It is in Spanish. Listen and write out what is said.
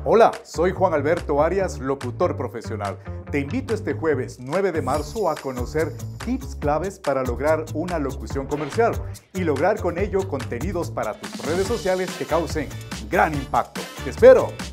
Hola, soy Juan Alberto Arias, locutor profesional. Te invito este jueves 9 de marzo a conocer tips claves para lograr una locución comercial y lograr con ello contenidos para tus redes sociales que causen gran impacto. ¡Te espero!